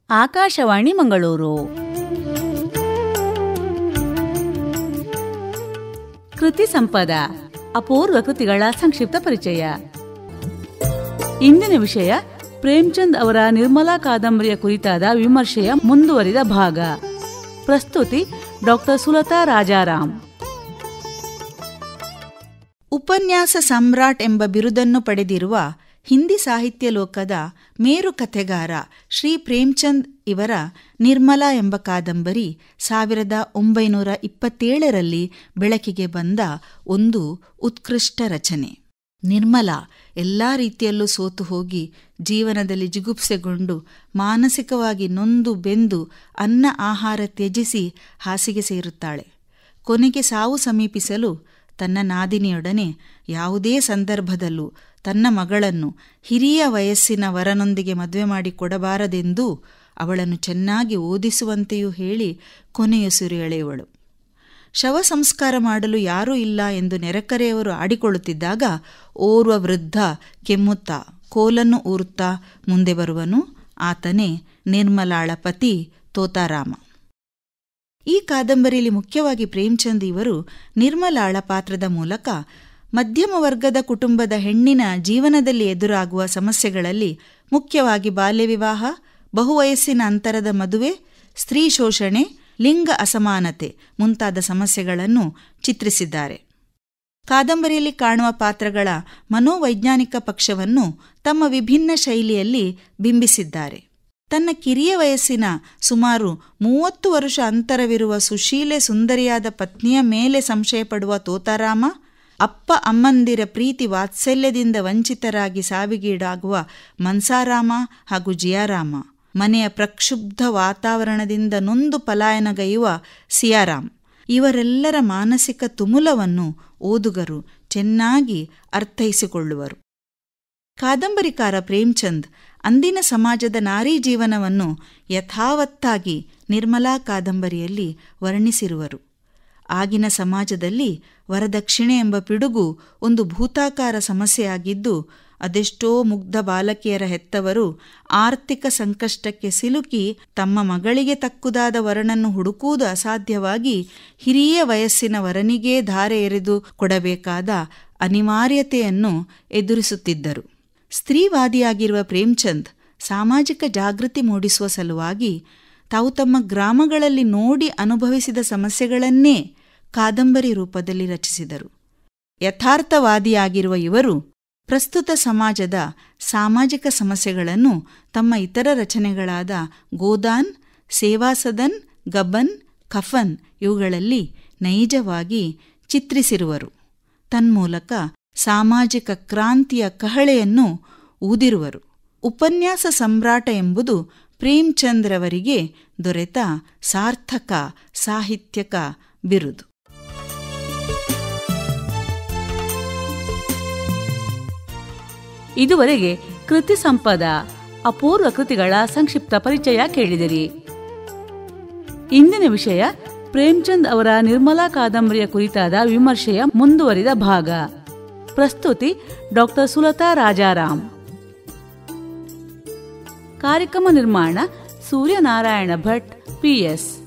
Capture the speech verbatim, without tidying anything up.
ಆಕಾಶವಾಣಿ ಮಂಗಳೂರು. ಕೃತಿ ಸಂಪದ ಅಪೂರ್ವ ಕೃತಿಗಳ ಸಂಕ್ಷಿಪ್ತ ಪರಿಚಯ. ಇಂದಿನ ವಿಷಯ ಪ್ರೇಮ್ಚಂದ್ ಅವರ ನಿರ್ಮಲಾ ಕಾದಂಬರಿಯ ಕುರಿತಾದ ವಿಮರ್ಶೆಯ ಮುಂದುವರಿದ ಭಾಗ. ಪ್ರಸ್ತುತಿ ಡಾಕ್ಟರ್ ಸುಲತಾ ರಾಜಾರಾಮ್. ಉಪನ್ಯಾಸ ಸಮ್ರಾಟ್ ಎಂಬ ಬಿರುದನ್ನು ಪಡೆದಿರುವ ಹಿಂದಿ ಸಾಹಿತ್ಯ ಲೋಕದ ಮೇರು ಕಥೆಗಾರ ಶ್ರೀ ಪ್ರೇಮ್ಚಂದ್ ಇವರ ನಿರ್ಮಲಾ ಎಂಬ ಕಾದಂಬರಿ ಸಾವಿರದ ಒಂಬೈನೂರ ಇಪ್ಪತ್ತೇಳರಲ್ಲಿ ಬೆಳಕಿಗೆ ಬಂದ ಒಂದು ಉತ್ಕೃಷ್ಟ ರಚನೆ. ನಿರ್ಮಲಾ ಎಲ್ಲ ರೀತಿಯಲ್ಲೂ ಸೋತು ಹೋಗಿ ಜೀವನದಲ್ಲಿ ಜಿಗುಪ್ಸೆಗೊಂಡು ಮಾನಸಿಕವಾಗಿ ನೊಂದು ಬೆಂದು ಅನ್ನ ಆಹಾರ ತ್ಯಜಿಸಿ ಹಾಸಿಗೆ ಸೇರುತ್ತಾಳೆ. ಕೊನೆಗೆ ಸಾವು ಸಮೀಪಿಸಲು ತನ್ನ ನಾದಿನಿಯೊಡನೆ ಯಾವುದೇ ಸಂದರ್ಭದಲ್ಲೂ ತನ್ನ ಮಗಳನ್ನು ಹಿರಿಯ ವಯಸ್ಸಿನ ವರನೊಂದಿಗೆ ಮದುವೆ ಮಾಡಿಕೊಡಬಾರದೆಂದೂ ಅವಳನ್ನು ಚೆನ್ನಾಗಿ ಓದಿಸುವಂತೆಯೂ ಹೇಳಿ ಕೊನೆಯುಸಿರು ಎಳೆಯುವಳು. ಶವ ಸಂಸ್ಕಾರ ಮಾಡಲು ಯಾರೂ ಇಲ್ಲ ಎಂದು ನೆರೆಕರೆಯವರು ಆಡಿಕೊಳ್ಳುತ್ತಿದ್ದಾಗ ಓರ್ವ ವೃದ್ಧ ಕೆಮ್ಮುತ್ತಾ ಕೋಲನ್ನು ಊರುತ್ತಾ ಮುಂದೆ ಬರುವನು. ಆತನೇ ನಿರ್ಮಲಾಳ ಪತಿ ತೋತಾರಾಮ. ಈ ಕಾದಂಬರಿಯಲ್ಲಿ ಮುಖ್ಯವಾಗಿ ಪ್ರೇಮ್ಚಂದ್ ಇವರು ನಿರ್ಮಲಾಳ ಪಾತ್ರದ ಮೂಲಕ ಮಧ್ಯಮ ವರ್ಗದ ಕುಟುಂಬದ ಹೆಣ್ಣಿನ ಜೀವನದಲ್ಲಿ ಎದುರಾಗುವ ಸಮಸ್ಯೆಗಳಲ್ಲಿ ಮುಖ್ಯವಾಗಿ ಬಾಲ್ಯ ವಿವಾಹ, ಬಹುವಯಸ್ಸಿನ ಅಂತರದ ಮದುವೆ, ಸ್ತ್ರೀ ಶೋಷಣೆ, ಲಿಂಗ ಅಸಮಾನತೆ ಮುಂತಾದ ಸಮಸ್ಯೆಗಳನ್ನು ಚಿತ್ರಿಸಿದ್ದಾರೆ. ಕಾದಂಬರಿಯಲ್ಲಿ ಕಾಣುವ ಪಾತ್ರಗಳ ಮನೋವೈಜ್ಞಾನಿಕ ಪಕ್ಷವನ್ನು ತಮ್ಮ ವಿಭಿನ್ನ ಶೈಲಿಯಲ್ಲಿ ಬಿಂಬಿಸಿದ್ದಾರೆ. ತನ್ನ ಕಿರಿಯ ವಯಸ್ಸಿನ ಸುಮಾರು ಮೂವತ್ತು ವರುಷ ಅಂತರವಿರುವ ಸುಶೀಲೆ ಸುಂದರಿಯಾದ ಪತ್ನಿಯ ಮೇಲೆ ಸಂಶಯಪಡುವ ತೋತಾರಾಮ, ಅಪ್ಪ ಅಮ್ಮಂದಿರ ಪ್ರೀತಿ ವಾತ್ಸಲ್ಯದಿಂದ ವಂಚಿತರಾಗಿ ಸಾವಿಗೀಡಾಗುವ ಮನ್ಸಾರಾಮ ಹಾಗೂ ಜಿಯಾರಾಮ, ಮನೆಯ ಪ್ರಕ್ಷುಬ್ಧ ವಾತಾವರಣದಿಂದ ನೊಂದು ಪಲಾಯನಗೈಯುವ ಸಿಯಾರಾಮ್, ಇವರೆಲ್ಲರ ಮಾನಸಿಕ ತುಮುಲವನ್ನು ಓದುಗರು ಚೆನ್ನಾಗಿ ಅರ್ಥೈಸಿಕೊಳ್ಳುವರು. ಕಾದಂಬರಿಕಾರ ಪ್ರೇಮ್ಚಂದ್ ಅಂದಿನ ಸಮಾಜದ ನಾರೀ ಜೀವನವನ್ನು ಯಥಾವತ್ತಾಗಿ ನಿರ್ಮಲಾ ಕಾದಂಬರಿಯಲ್ಲಿ ವರ್ಣಿಸಿರುವರು. ಆಗಿನ ಸಮಾಜದಲ್ಲಿ ವರದಕ್ಷಿಣೆ ಎಂಬ ಪಿಡುಗು ಒಂದು ಭೂತಾಕಾರ ಸಮಸ್ಯೆಯಾಗಿದ್ದು, ಅದೆಷ್ಟೋ ಮುಗ್ಧ ಬಾಲಕಿಯರ ಹೆತ್ತವರು ಆರ್ಥಿಕ ಸಂಕಷ್ಟಕ್ಕೆ ಸಿಲುಕಿ ತಮ್ಮ ಮಗಳಿಗೆ ತಕ್ಕುದಾದ ವರನನ್ನು ಹುಡುಕುವುದು ಅಸಾಧ್ಯವಾಗಿ ಹಿರಿಯ ವಯಸ್ಸಿನ ವರನಿಗೇ ಧಾರೆ ಎರೆದು ಕೊಡಬೇಕಾದ ಅನಿವಾರ್ಯತೆಯನ್ನು ಎದುರಿಸುತ್ತಿದ್ದರು. ಸ್ತ್ರೀವಾದಿಯಾಗಿರುವ ಪ್ರೇಮ್ಚಂದ್ ಸಾಮಾಜಿಕ ಜಾಗೃತಿ ಮೂಡಿಸುವ ಸಲುವಾಗಿ ತಾವು ತಮ್ಮ ಗ್ರಾಮಗಳಲ್ಲಿ ನೋಡಿ ಅನುಭವಿಸಿದ ಸಮಸ್ಯೆಗಳನ್ನೇ ಕಾದಂಬರಿ ರೂಪದಲ್ಲಿ ರಚಿಸಿದರು. ಯಥಾರ್ಥವಾದಿಯಾಗಿರುವ ಇವರು ಪ್ರಸ್ತುತ ಸಮಾಜದ ಸಾಮಾಜಿಕ ಸಮಸ್ಯೆಗಳನ್ನು ತಮ್ಮ ಇತರ ರಚನೆಗಳಾದ ಗೋದಾನ್, ಸೇವಾಸದನ್, ಗಬನ್, ಕಫನ್ ಇವುಗಳಲ್ಲಿ ನೈಜವಾಗಿ ಚಿತ್ರಿಸಿರುವರು. ತನ್ಮೂಲಕ ಸಾಮಾಜಿಕ ಕ್ರಾಂತಿಯ ಕಹಳೆಯನ್ನು ಊದಿರುವರು. ಉಪನ್ಯಾಸ ಸಮ್ರಾಟ ಎಂಬುದು ಪ್ರೇಮ್ಚಂದ್ರವರಿಗೆ ದೊರೆತ ಸಾರ್ಥಕ ಸಾಹಿತ್ಯಕ ಬಿರುದು. ಇದುವರೆಗೆ ಕೃತಿ ಸಂಪದ ಅಪೂರ್ವ ಕೃತಿಗಳ ಸಂಕ್ಷಿಪ್ತ ಪರಿಚಯ ಕೇಳಿದಿರಿ. ಇಂದಿನ ವಿಷಯ ಪ್ರೇಮ್ಚಂದ್ ಅವರ ನಿರ್ಮಲಾ ಕಾದಂಬರಿಯ ಕುರಿತಾದ ವಿಮರ್ಶೆಯ ಮುಂದುವರಿದ ಭಾಗ. ಪ್ರಸ್ತುತಿ ಡಾಕ್ಟರ್ ಸುಲತಾ ರಾಜಾರಾಮ್. ಕಾರ್ಯಕ್ರಮ ನಿರ್ಮಾಣ ಸೂರ್ಯನಾರಾಯಣ ಭಟ್, ಪಿಎಸ್.